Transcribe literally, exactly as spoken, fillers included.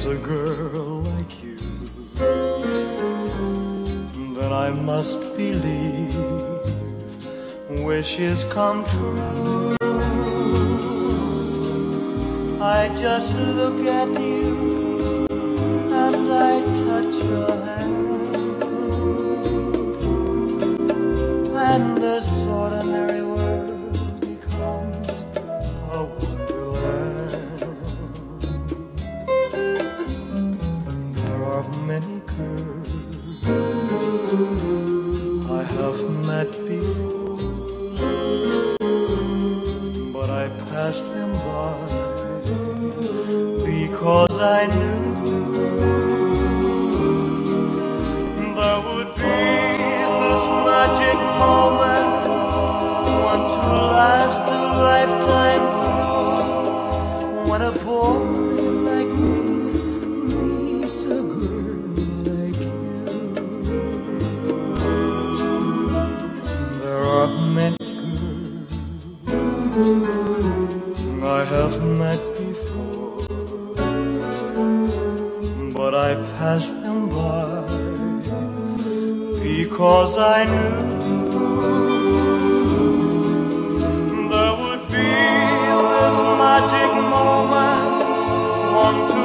meets a girl like you, then I must believe wishes come true. I just look at you and I touch your hand, and this ordinary world becomes a wonderland. There are many girls I have met before, but I passed them by because I knew there would be this magic moment, one to last a lifetime through, when a boy like me meets a girl like you. There are many girls I have met before, but I passed them by because I knew there would be this magic moment, one to